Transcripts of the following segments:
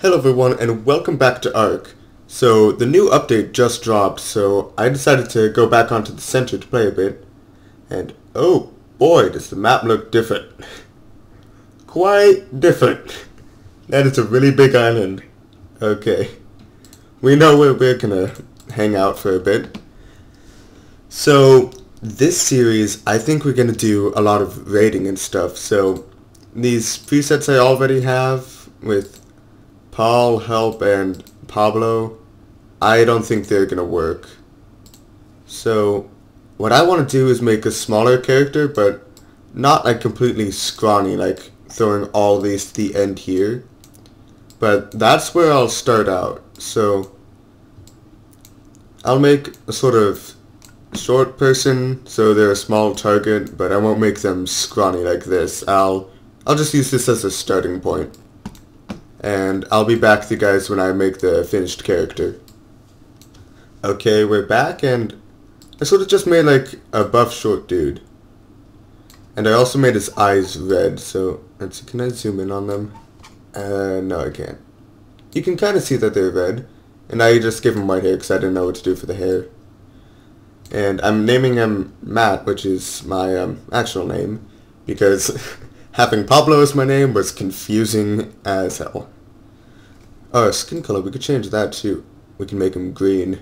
Hello everyone and welcome back to ARK. So the new update just dropped, so I decided to go back onto the center to play a bit. And oh boy, does the map look different. Quite different. That is a really big island. Okay. We know where we're gonna hang out for a bit. So this series, I think we're gonna do a lot of raiding and stuff. So these presets I already have with Paul, Help, and Pablo, I don't think they're gonna work. So what I want to do is make a smaller character, but not like completely scrawny, like throwing all these to the end here. But that's where I'll start out. So I'll make a sort of short person, so they're a small target, but I won't make them scrawny like this. I'll just use this as a starting point. And I'll be back with you guys when I make the finished character. Okay, we're back, and I sort of just made like a buff short dude. And I also made his eyes red, so let's see, can I zoom in on them? No I can't. You can kind of see that they're red, and I just gave him white hair because I didn't know what to do for the hair. And I'm naming him Matt, which is my actual name, because having Pablo as my name was confusing as hell. Oh, skin color, we could change that too. We can make him green.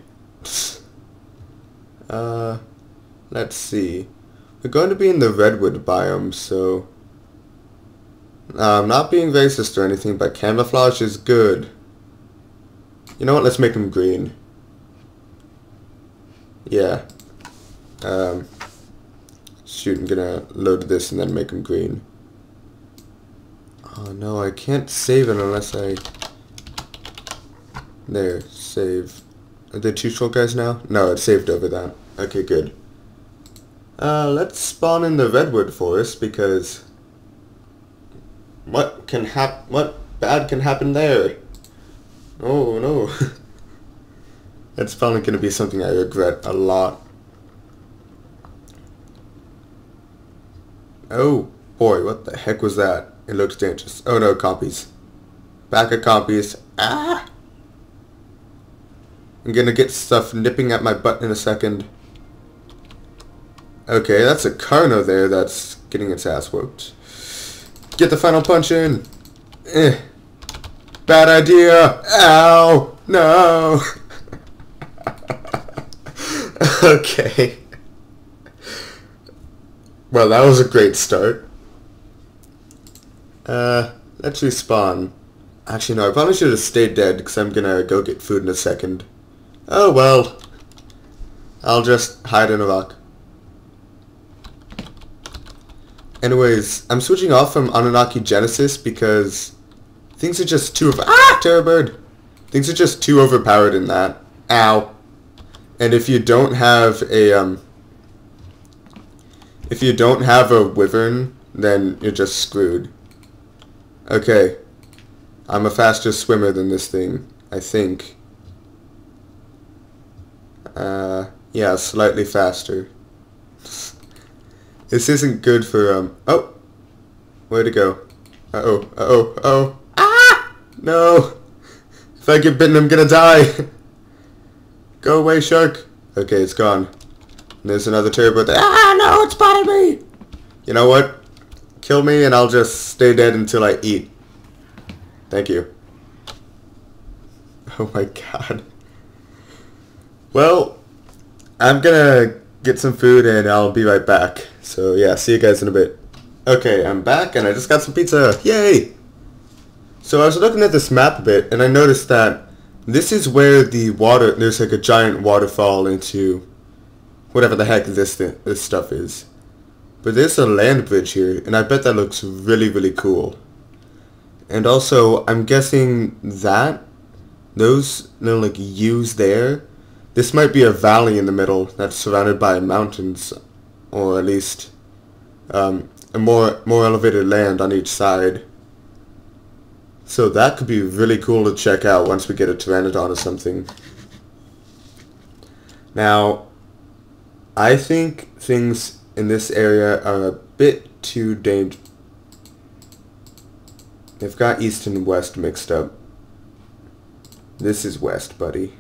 Let's see. We're going to be in the Redwood biome, so I'm not being racist or anything, but camouflage is good. You know what, let's make him green. Yeah. Shoot, I'm gonna load this and then make him green. Oh no, I can't save it unless I... There, save. Are there two short guys now? No, it's saved over that. Okay, good. Let's spawn in the Redwood Forest because... What bad can happen there? Oh no. That's probably gonna be something I regret a lot. Oh boy, what the heck was that? It looks dangerous. Oh no, compies. Back at compies. Ah! I'm gonna get stuff nipping at my butt in a second. Okay, that's a Carno there that's getting its ass whooped. Get the final punch in! Bad idea! Ow! No! Okay. Well, that was a great start. Let's respawn. Actually, no, I probably should have stayed dead because I'm gonna go get food in a second. Oh, well. I'll just hide in a rock. Anyways, I'm switching off from Anunnaki Genesis because things are just too... Terror bird! Things are just too overpowered in that. Ow. And if you don't have a, if you don't have a wyvern, then you're just screwed. Okay. I'm a faster swimmer than this thing, I think. Yeah, slightly faster. This isn't good for, oh! Where'd it go? Uh-oh, uh-oh, uh-oh. Ah! No! If I get bitten, I'm gonna die! Go away, shark! Okay, it's gone. And there's another turbo there. Ah, no, it spotted me! You know what? Kill me and I'll just stay dead until I eat. Thank you. Oh my god. Well, I'm gonna get some food and I'll be right back. So yeah, see you guys in a bit. Okay, I'm back and I just got some pizza. Yay! So I was looking at this map a bit and I noticed that this is where the water, there's like a giant waterfall into whatever the heck this stuff is. But there's a land bridge here and I bet that looks really, really cool. And also, I'm guessing that those little like U's there, this might be a valley in the middle that's surrounded by mountains, or at least a more elevated land on each side. So that could be really cool to check out once we get a pteranodon or something. Now, I think things in this area are a bit too dangerous. They've got east and west mixed up. This is west, buddy.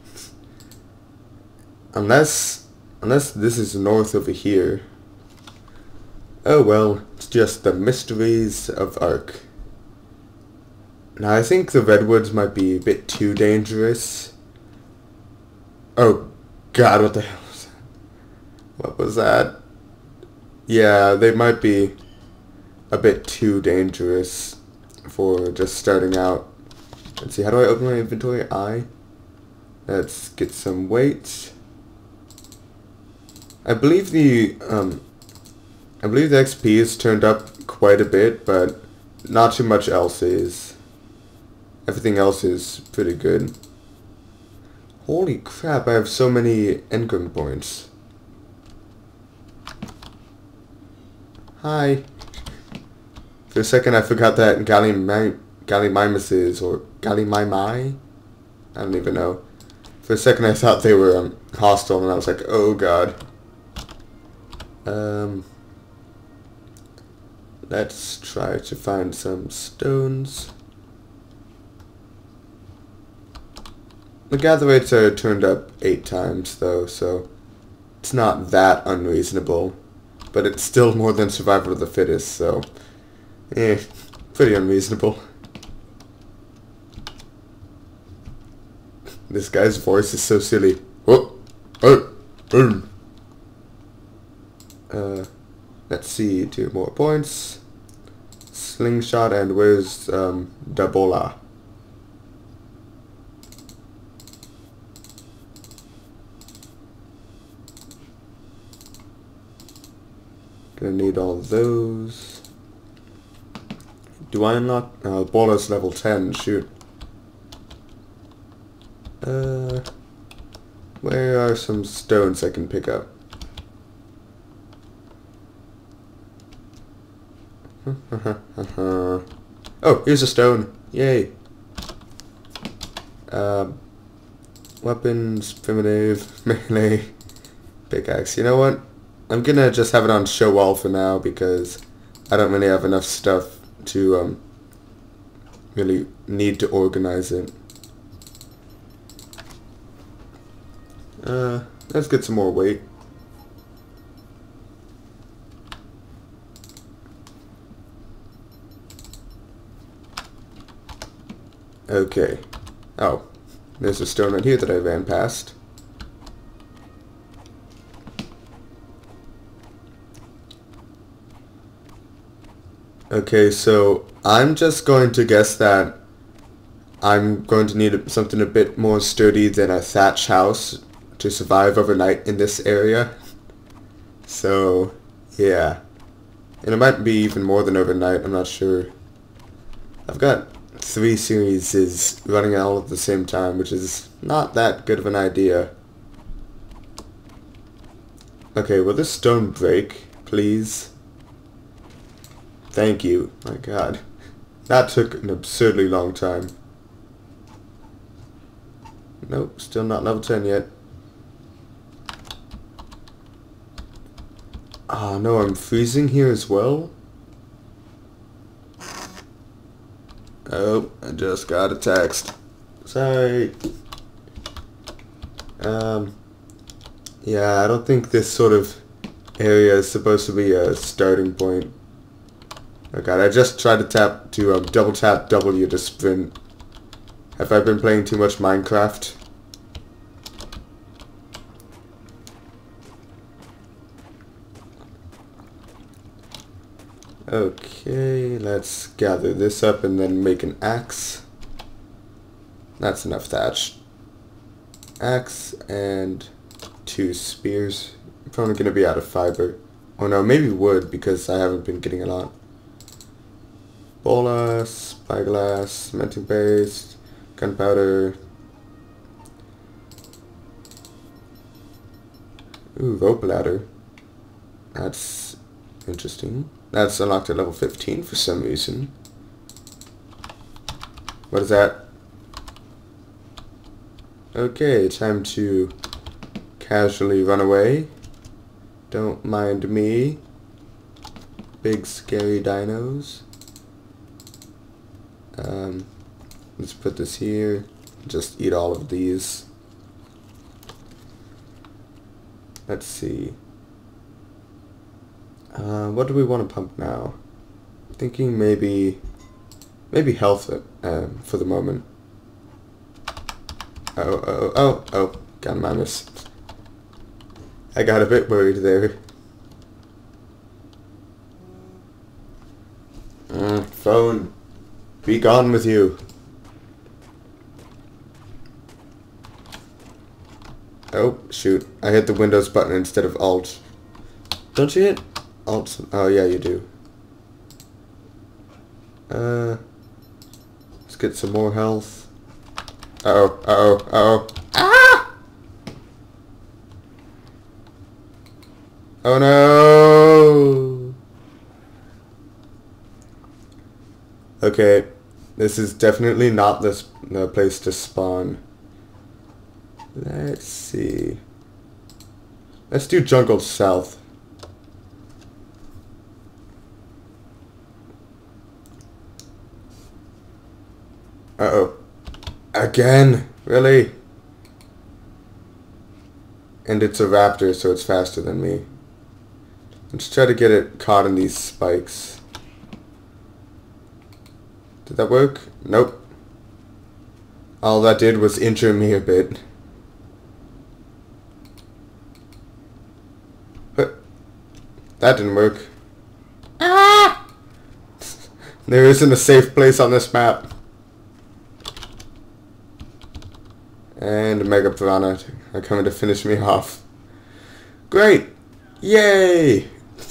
Unless this is north over here. Oh well, it's just the mysteries of ARK. Now I think the Redwoods might be a bit too dangerous. Oh god, what the hell was that? What was that? Yeah, they might be a bit too dangerous for just starting out. Let's see, how do I open my inventory? Let's get some weight. I believe the XP is turned up quite a bit, but not too much else is. Everything else is pretty good. Holy crap, I have so many income points. Hi. For a second I forgot that Gallimimuses, or Gallimimi? I don't even know. For a second I thought they were hostile, and I was like, oh god. Let's try to find some stones. The gather rates are turned up 8 times though, so it's not that unreasonable. But it's still more than survival of the fittest, so pretty unreasonable. This guy's voice is so silly. Let's see, 2 more points. Slingshot, and where's Dabola? Gonna need all those. Do I unlock? Bola's level 10, shoot. Where are some stones I can pick up? Oh, here's a stone. Yay. Weapons, primitive, melee, pickaxe. You know what? I'm gonna just have it on show all for now because I don't really have enough stuff to really need to organize it. Let's get some more weight. Okay. Oh, there's a stone right here that I ran past. Okay, so I'm just going to guess that I'm going to need something a bit more sturdy than a thatch house to survive overnight in this area. So, yeah. And it might be even more than overnight, I'm not sure. I've got 3 series running all at the same time, which is not that good of an idea. Okay, will this stone break, please? Thank you. My god. That took an absurdly long time. Nope, still not level 10 yet. Ah, no, I'm freezing here as well? Oh, I just got a text. Sorry. Yeah, I don't think this sort of area is supposed to be a starting point. Oh god, I just tried to double tap W to sprint. Have I been playing too much Minecraft? Okay, let's gather this up and then make an axe. That's enough thatch. Axe and 2 spears. I'm probably going to be out of fiber. Oh no, maybe wood because I haven't been getting a lot. Bola, spyglass, cementing paste, gunpowder. Ooh, rope ladder. That's interesting. That's unlocked at level 15 for some reason. What is that? Okay, time to casually run away. Don't mind me. Big scary dinos. Let's put this here. Just eat all of these. Let's see. What do we want to pump now? Thinking maybe health for the moment. Oh, got my miss. I got a bit worried there. Phone, be gone with you. Oh, shoot. I hit the Windows button instead of Alt. Don't you hit Alt? Oh, yeah, you do. Let's get some more health. Uh-oh. Ah! Oh, no! Okay, this is definitely not the place to spawn. Let's see. Let's do Jungle South. Uh-oh. Again? Really? And it's a raptor, so it's faster than me. Let's try to get it caught in these spikes. Did that work? Nope. All that did was injure me a bit. That didn't work. Ah! There isn't a safe place on this map. And Mega Piranha are coming to finish me off. Great! Yay!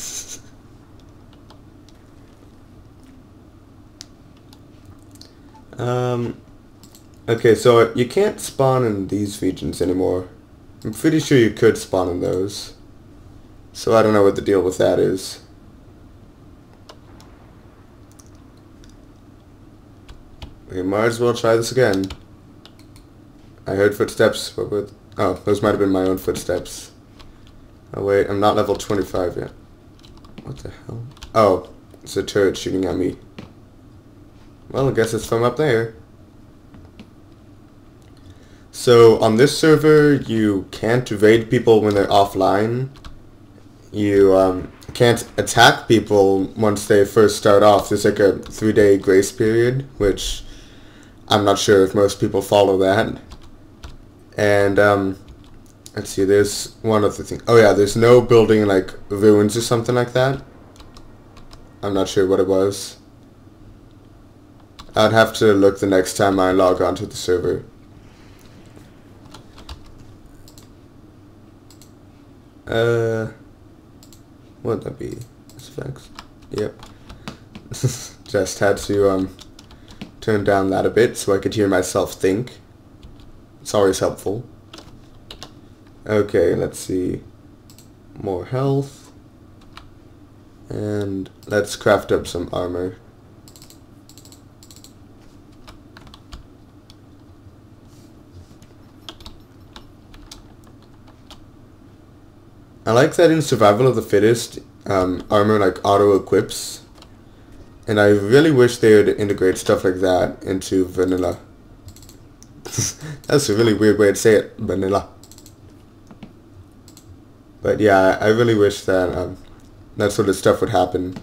Okay, so you can't spawn in these regions anymore. I'm pretty sure you could spawn in those. So I don't know what the deal with that is. We might as well try this again. I heard footsteps, but with... Oh, those might have been my own footsteps. Oh wait, I'm not level 25 yet. What the hell? Oh, it's a turret shooting at me. Well, I guess it's from up there. So, on this server, you can't raid people when they're offline. You can't attack people once they first start off. There's like a 3-day grace period, which I'm not sure if most people follow that. And, let's see, there's one other thing. Oh yeah, there's no building like ruins or something like that. I'm not sure what it was. I'd have to look the next time I log onto the server. What'd that be? Specs? Yep. Just had to turn down that a bit so I could hear myself think. It's always helpful. Okay, let's see. More health. And let's craft up some armor. I like that in Survival of the Fittest, armor like auto-equips. And I really wish they would integrate stuff like that into vanilla. That's a really weird way to say it, vanilla. But yeah, I really wish that that sort of stuff would happen.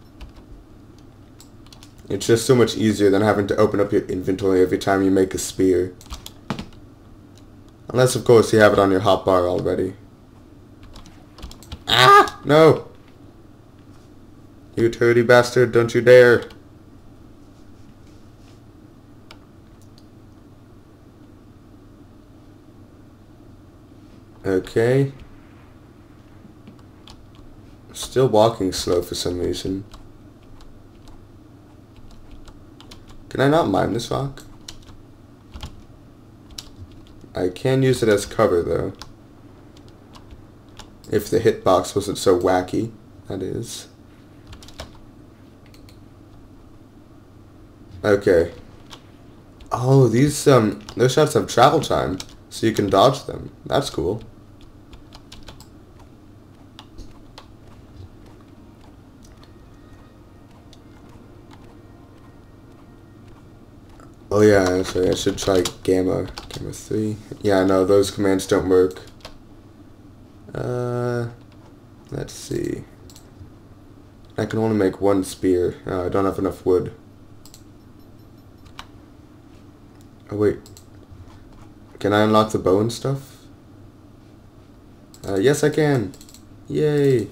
It's just so much easier than having to open up your inventory every time you make a spear. Unless, of course, you have it on your hotbar already. Ah! No! You turdy bastard, don't you dare! Okay. Still walking slow for some reason. Can I not mine this rock? I can use it as cover though. If the hitbox wasn't so wacky, that is. Okay. Oh, these those shots have travel time, so you can dodge them. That's cool. Oh yeah, sorry, I should try Gamma 3. Yeah, no, those commands don't work. Let's see. I can only make one spear. I don't have enough wood. Oh wait. Can I unlock the bow and stuff? Yes I can. Yay.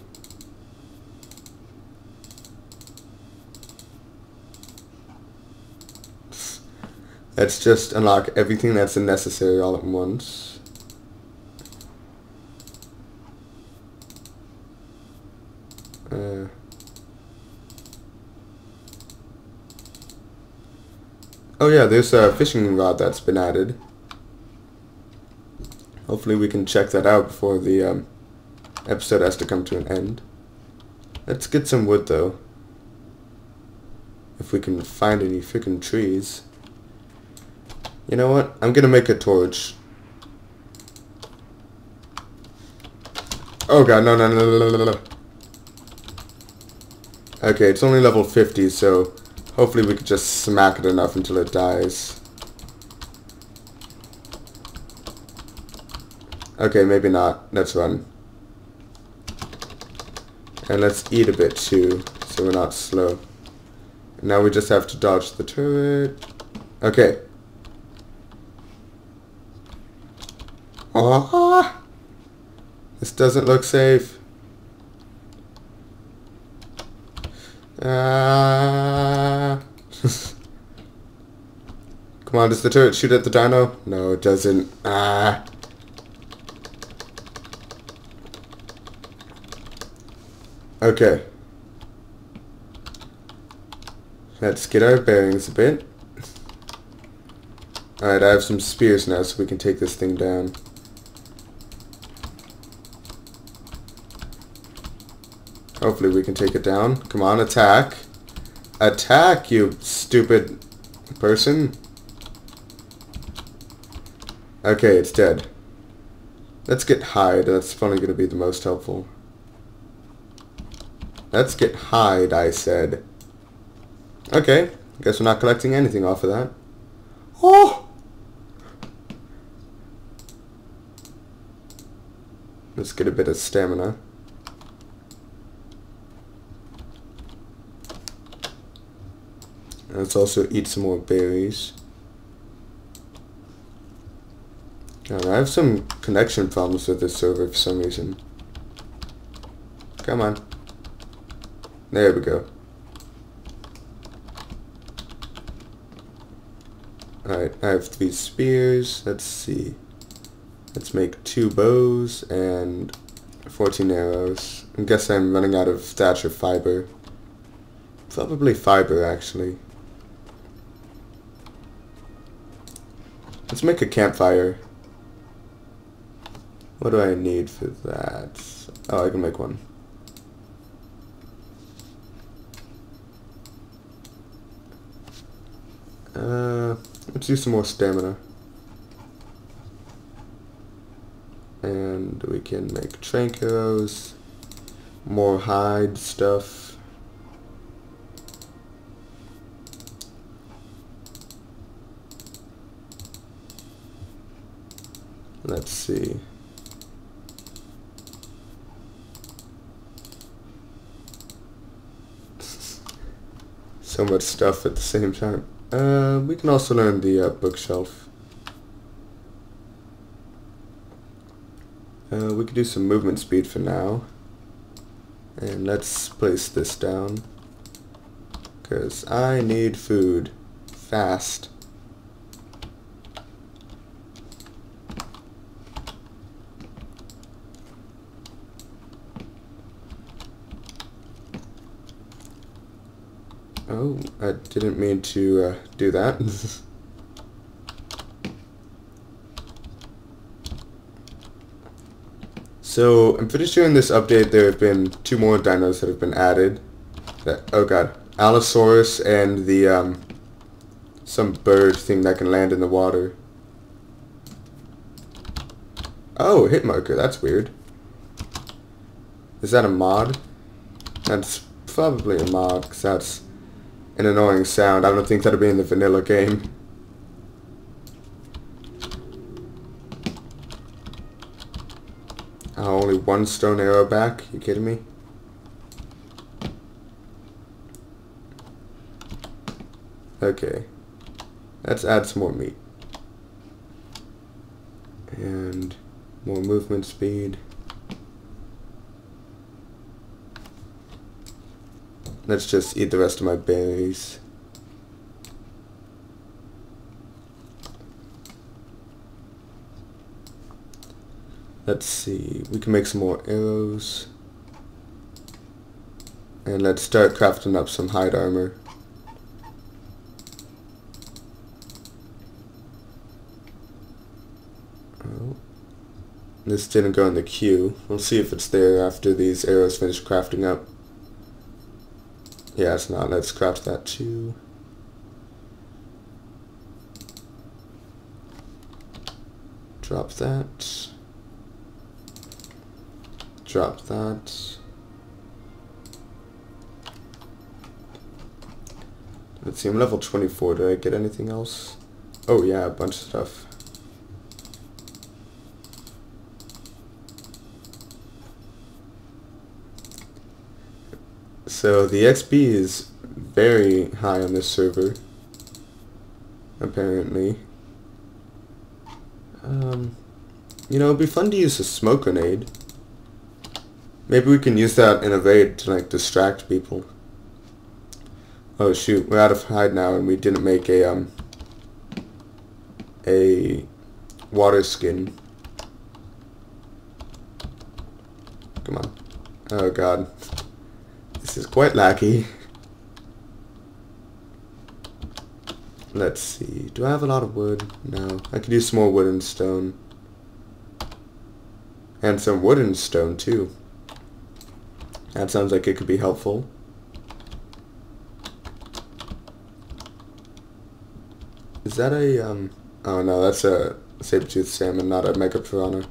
Let's just unlock everything that's necessary all at once. Oh yeah, there's a fishing rod that's been added. Hopefully we can check that out before the episode has to come to an end. Let's get some wood though. If we can find any freaking trees. You know what? I'm gonna make a torch. Oh god, no, no, no, no, no, no. Okay, it's only level 50, so hopefully we could just smack it enough until it dies. Okay, maybe not. Let's run. And let's eat a bit too, so we're not slow. Now we just have to dodge the turret. Okay. Ah! This doesn't look safe. Ah! Come on, does the turret shoot at the dino? No, it doesn't. Ah! Okay. Let's get our bearings a bit. Alright, I have some spears now so we can take this thing down. Hopefully we can take it down. Come on, attack. Attack, you stupid person. Okay, it's dead. Let's get hide. That's probably going to be the most helpful. Let's get hide, I said. Okay, guess we're not collecting anything off of that. Oh! Let's get a bit of stamina. Let's also eat some more berries. God, I have some connection problems with this server for some reason. Come on. There we go. Alright, I have 3 spears. Let's see. Let's make 2 bows and 14 arrows. I guess I'm running out of thatch or fiber. Probably fiber, actually. Let's make a campfire. What do I need for that? Oh, I can make one. Let's use some more stamina. And we can make trank arrows, more hide stuff. Let's see. So much stuff at the same time. We can also learn the bookshelf. We could do some movement speed for now. And let's place this down. Because I need food. Fast. Oh, I didn't mean to do that. So, I'm pretty sure in this update there have been 2 more dinos that have been added. Oh god. Allosaurus and the, some bird thing that can land in the water. Oh, hit marker, that's weird. Is that a mod? That's probably a mod, because that's an annoying sound. I don't think that'll be in the vanilla game. Oh, only one stone arrow back? You kidding me? Okay. Let's add some more meat. And more movement speed. Let's just eat the rest of my berries. Let's see, we can make some more arrows. And let's start crafting up some hide armor. Oh, this didn't go in the queue. We'll see if it's there after these arrows finish crafting up. Yeah, it's not. Let's craft that too. Drop that. Drop that. Let's see, I'm level 24. Did I get anything else? Oh yeah, a bunch of stuff. So the XP is very high on this server, apparently. You know, it'd be fun to use a smoke grenade. Maybe we can use that in a raid to like distract people. Oh shoot, we're out of hide now and we didn't make a water skin. Come on. Oh god. This is quite lacky. Let's see. Do I have a lot of wood? No. I could use some more wood and stone. And some wood and stone too. That sounds like it could be helpful. Is that a, oh no, that's a saber-toothed salmon, not a mega piranha.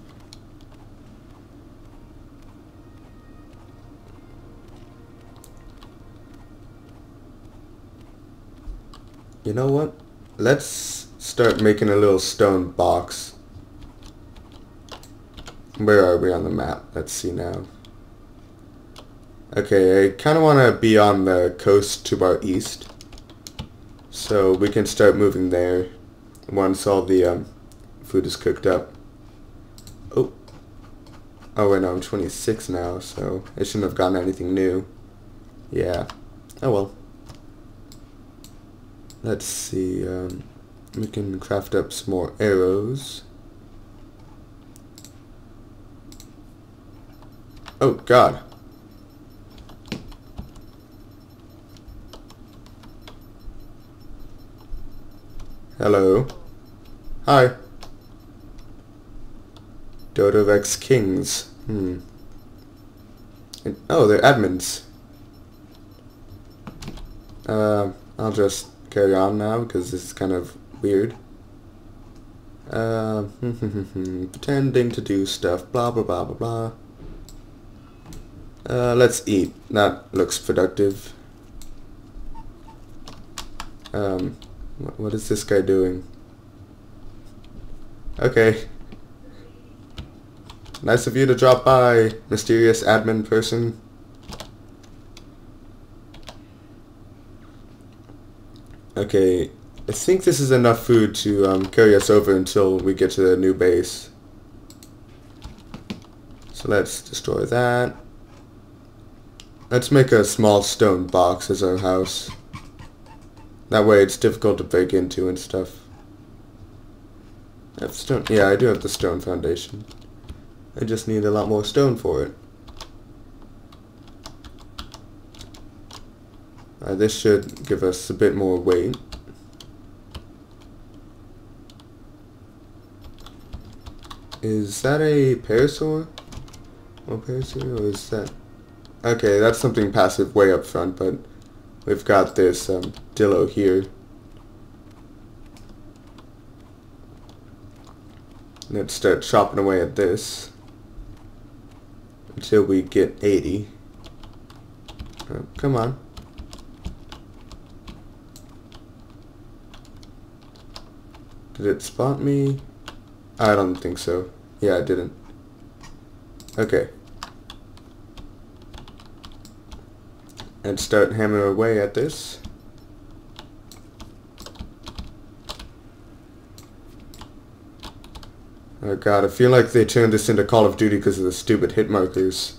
You know what? Let's start making a little stone box. Where are we on the map? Let's see now. Okay, I kind of want to be on the coast to our east. So we can start moving there once all the food is cooked up. Oh. Oh wait, no, I'm 26 now, so I shouldn't have gotten anything new. Yeah. Oh well. Let's see, we can craft up some more arrows. Oh god. Hello. Hi. Dodovex Kings. Oh, they're admins. I'll just carry on now because this is kind of weird. Pretending to do stuff, blah blah blah blah blah. Let's eat. That looks productive. What is this guy doing? Okay. Nice of you to drop by, mysterious admin person. Okay, I think this is enough food to carry us over until we get to the new base. So let's destroy that. Let's make a small stone box as our house. That way it's difficult to break into and stuff. I have stone. Yeah, I do have the stone foundation. I just need a lot more stone for it. This should give us a bit more weight. Is that a parasaur? Or parasaur, or is that... Okay, that's something passive way up front, but we've got this dillo here. Let's start chopping away at this until we get 80. Oh, come on. Did it spot me? I don't think so. Yeah, it didn't. Okay. And start hammering away at this. Oh god, I feel like they turned this into Call of Duty because of the stupid hit markers.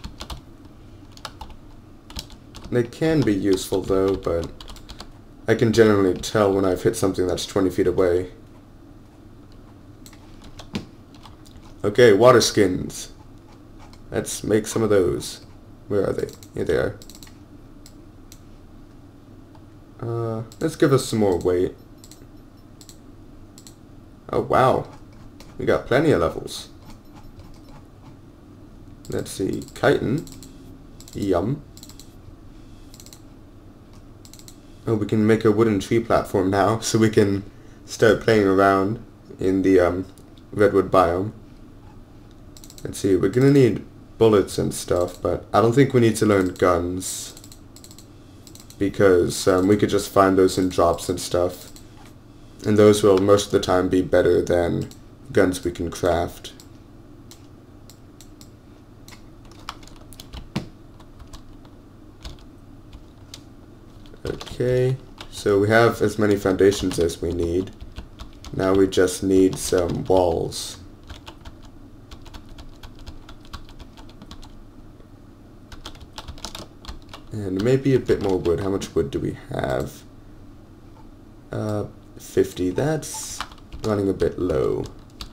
They can be useful though, but I can generally tell when I've hit something that's 20 feet away. Okay, water skins. Let's make some of those. Where are they? Here they are. Let's give us some more weight. Oh wow. We got plenty of levels. Let's see. Chitin. Yum. Oh, we can make a wooden tree platform now, so we can start playing around in the redwood biome. Let's see, we're gonna need bullets and stuff, but I don't think we need to learn guns, because we could just find those in drops and stuff, and those will most of the time be better than guns we can craft. Okay, so we have as many foundations as we need. Now we just need some walls. And maybe a bit more wood. How much wood do we have? 50. That's running a bit low.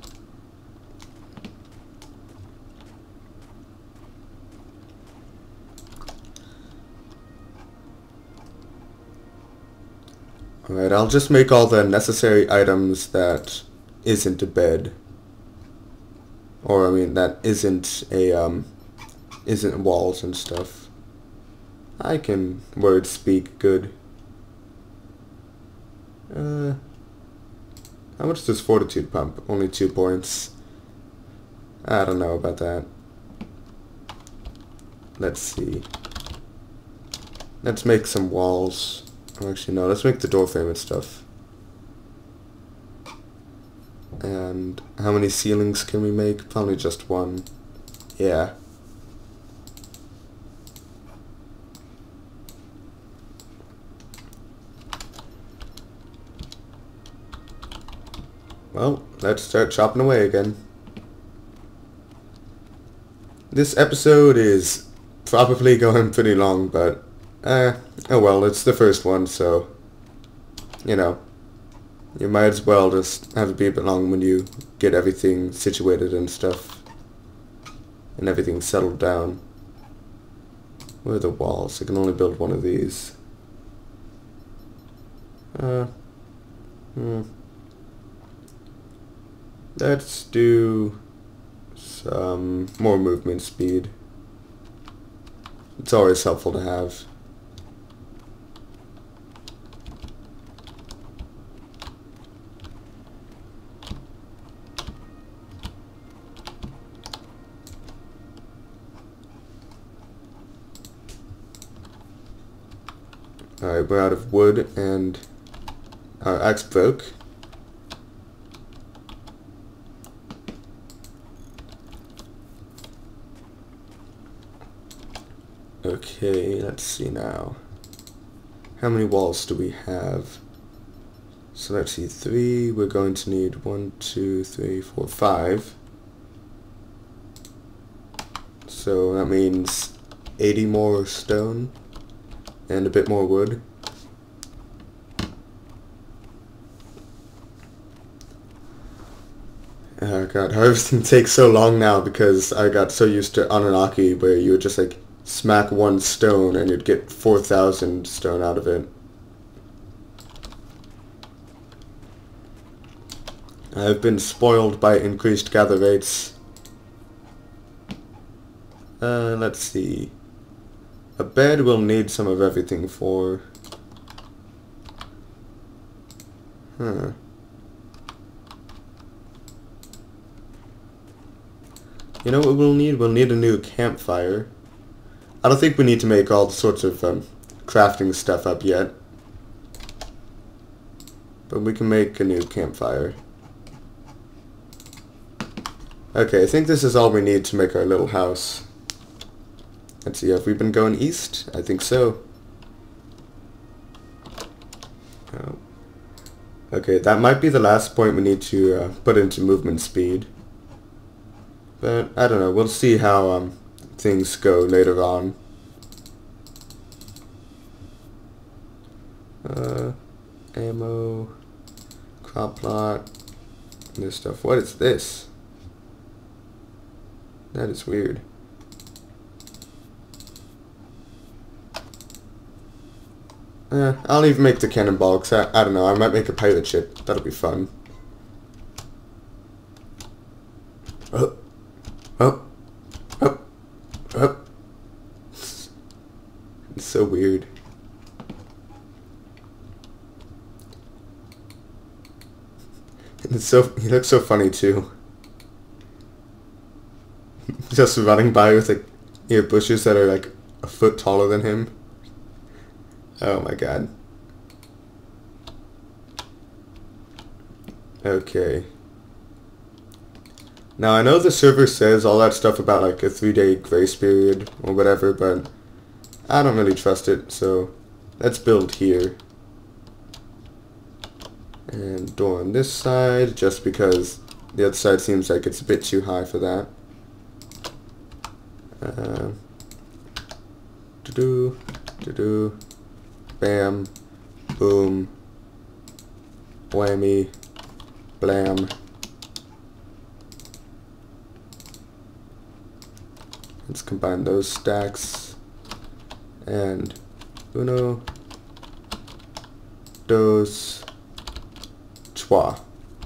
Alright, I'll just make all the necessary items that isn't a bed. Or, I mean, that isn't a, isn't walls and stuff. I can word speak good. How much does fortitude pump? Only 2 points. I don't know about that. Let's see. Let's make some walls. Oh, actually, no, let's make the door frame and stuff. And how many ceilings can we make? Probably just one. Yeah. Well, let's start chopping away again. This episode is probably going pretty long, but oh well, it's the first one, so you know, you might as well just have it be a bit long when you get everything situated and stuff, and everything settled down. Where are the walls? I can only build one of these. Let's do some more movement speed. It's always helpful to have. Alright, we're out of wood and our axe broke. Okay, let's see now. How many walls do we have? So let's see, 3. We're going to need 1, 2, 3, 4, 5. So that means 80 more stone and a bit more wood. Oh god, how everything takes so long now because I got so used to Anunnaki where you would just like smack one stone and you'd get 4,000 stone out of it. I've been spoiled by increased gather rates. Let's see. A bed will need some of everything for. You know what we'll need? We'll need a new campfire. I don't think we need to make all sorts of crafting stuff up yet. But we can make a new campfire. Okay, I think this is all we need to make our little house. Let's see, have we been going east? I think so. Oh. Okay, that might be the last point we need to put into movement speed. But, I don't know, we'll see how things go later on. Ammo, crop plot, this stuff. What is this? That is weird. I'll even make the cannonball, because I don't know, I might make a pirate ship. That'll be fun. Oh. Oh. Oh. Oh. It's so weird. It's so, he looks so funny too. Just running by with like bushes that are like a foot taller than him. Oh my god. Okay. Now I know the server says all that stuff about like a 3-day grace period or whatever, but I don't really trust it, so let's build here. And door on this side, just because the other side seems like it's a bit too high for that. Bam, boom, whammy, blam. Let's combine those stacks. And uno, dos, trois.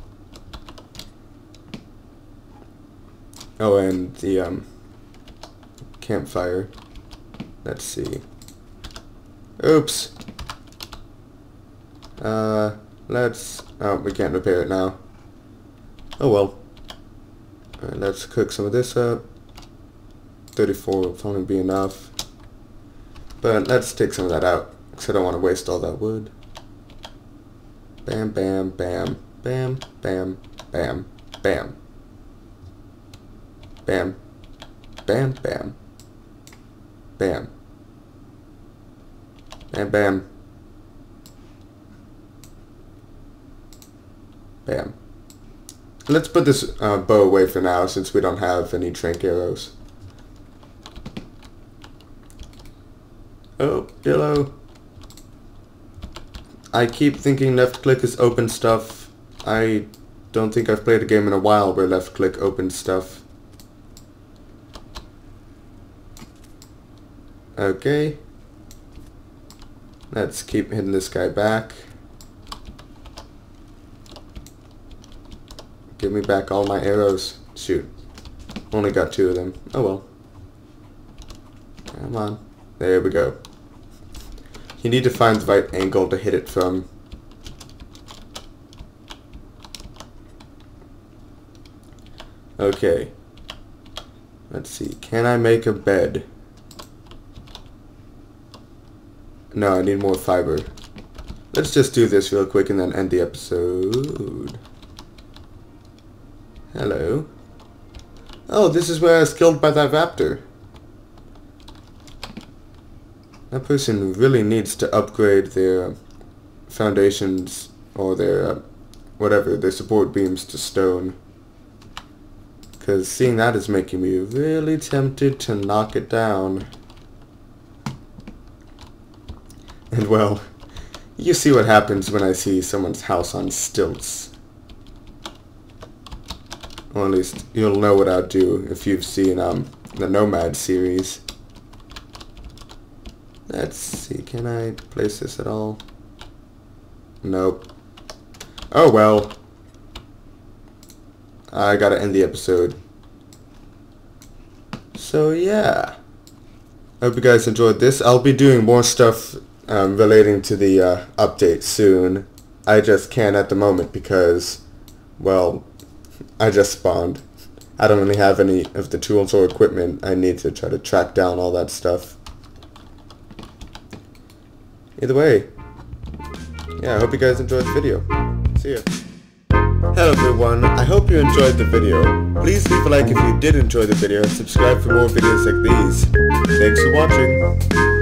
Oh, and the campfire. Let's see. Oops. We can't repair it now. Oh well. Alright, let's cook some of this up. 34 will probably be enough. But let's take some of that out, because I don't want to waste all that wood. Bam, bam, bam, bam, bam, bam, bam. Bam, bam, bam. Bam. Bam, bam. Bam. Let's put this bow away for now, since we don't have any trank arrows. Oh, yellow. I keep thinking left click is open stuff. I don't think I've played a game in a while where left click opens stuff. Okay. Let's keep hitting this guy back. Give me back all my arrows. Shoot. Only got 2 of them. Oh well. Come on. There we go. You need to find the right angle to hit it from. Okay. Let's see. Can I make a bed? No, I need more fiber. Let's just do this real quick and then end the episode. Hello. Oh, this is where I was killed by that raptor. That person really needs to upgrade their foundations or their whatever, their support beams to stone. Because seeing that is making me really tempted to knock it down. And well, you see what happens when I see someone's house on stilts. Or at least you'll know what I'd do if you've seen the Nomad series. Let's see, can I place this at all? Nope. Oh well. I gotta end the episode. So yeah. I hope you guys enjoyed this. I'll be doing more stuff relating to the update soon. I just can't at the moment because, well, I just spawned. I don't really have any of the tools or equipment. I need to try to track down all that stuff. Either way, yeah, I hope you guys enjoyed the video. See ya. Hello everyone, I hope you enjoyed the video. Please leave a like if you did enjoy the video and subscribe for more videos like these. Thanks for watching.